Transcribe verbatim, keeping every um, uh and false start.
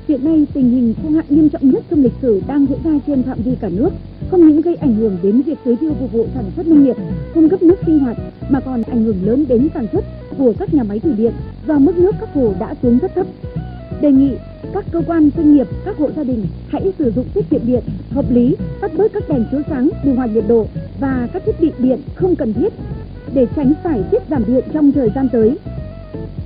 Hiện nay, tình hình khô hạn nghiêm trọng nhất trong lịch sử đang diễn ra trên phạm vi cả nước, không những gây ảnh hưởng đến việc tưới tiêu phục vụ sản xuất nông nghiệp, cung cấp nước sinh hoạt, mà còn ảnh hưởng lớn đến sản xuất của các nhà máy thủy điện do mức nước các hồ đã xuống rất thấp. Đề nghị các cơ quan doanh nghiệp, các hộ gia đình hãy sử dụng tiết kiệm điện hợp lý, tắt bớt các đèn chiếu sáng, điều hòa nhiệt độ và các thiết bị điện không cần thiết để tránh phải tiết giảm điện trong thời gian tới.